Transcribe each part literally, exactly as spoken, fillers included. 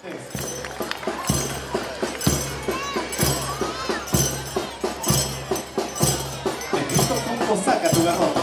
Negrito, ¿cómo saca tu garrote?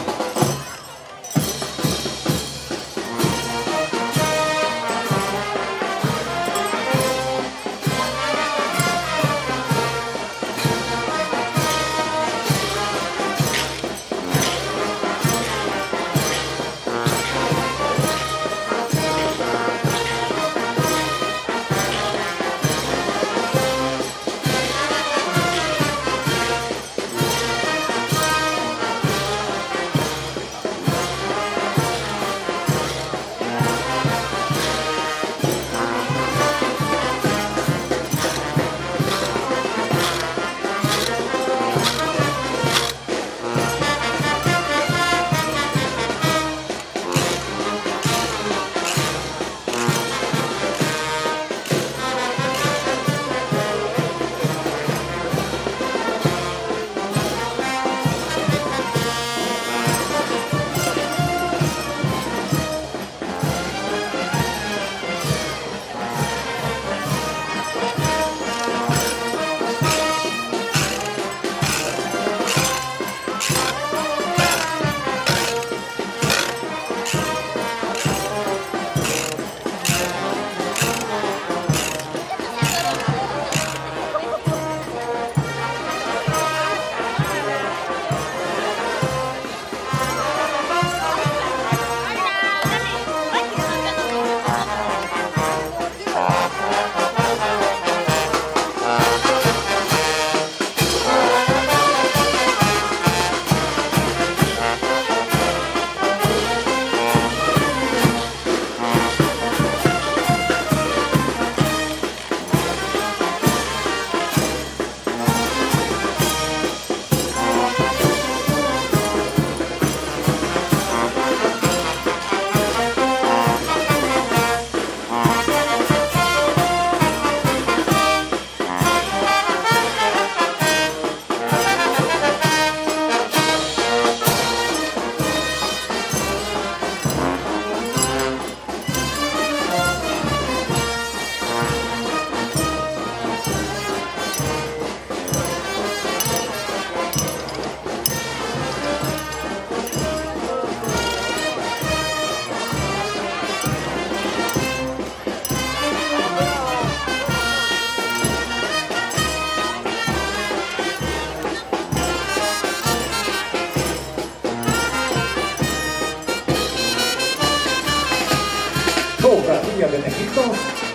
Cofradía de Negritos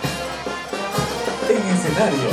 en escenario.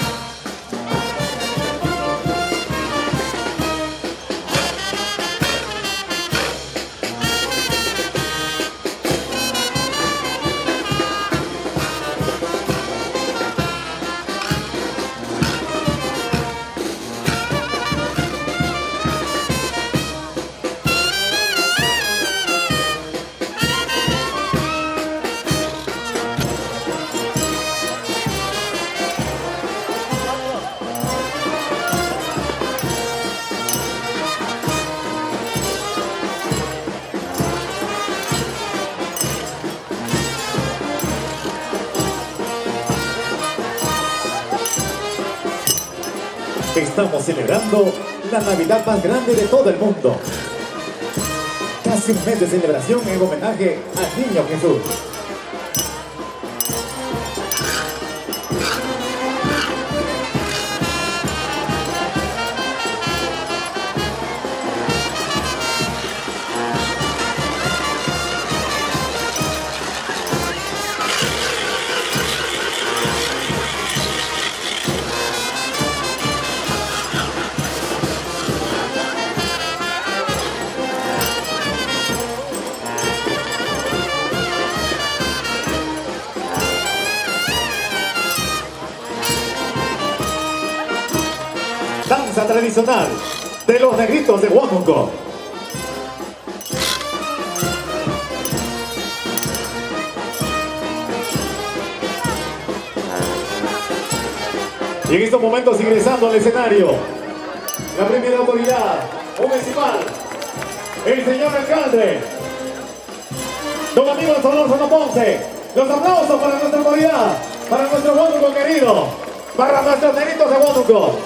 Estamos celebrando la Navidad más grande de todo el mundo. Casi un mes de celebración en homenaje al Niño Jesús. Danza tradicional de los Negritos de Huánuco. Y en estos momentos ingresando al escenario, la primera autoridad municipal, el señor alcalde, don amigo Alfonso Ponce. Los aplausos para nuestra autoridad. para nuestro Huánuco querido, para nuestros nenitos de Huánuco.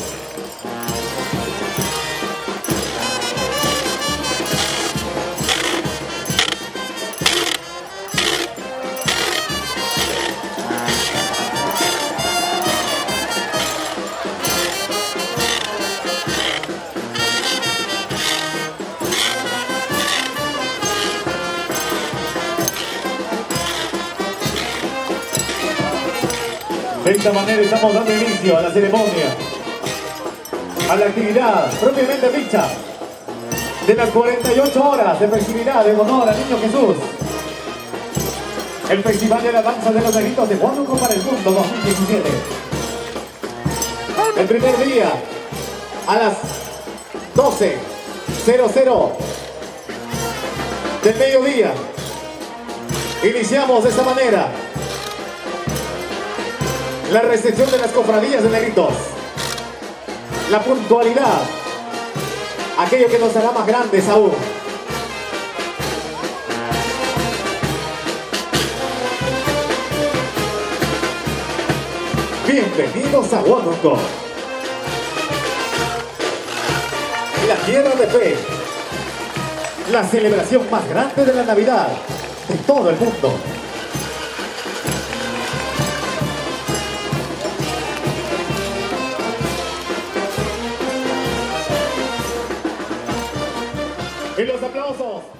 De esta manera estamos dando inicio a la ceremonia, a la actividad propiamente dicha de las cuarenta y ocho horas de festividad en honor al Niño Jesús. El Festival de la Danza de los Nenitos de Huánuco para el Mundo dos mil diecisiete. El primer día, a las doce cero cero del mediodía, iniciamos de esta manera la recepción de las cofradías de nenitos, la puntualidad, aquello que nos hará más grandes aún. Bienvenidos a Huánuco, la tierra de fe, la celebración más grande de la Navidad de todo el mundo. Y los aplausos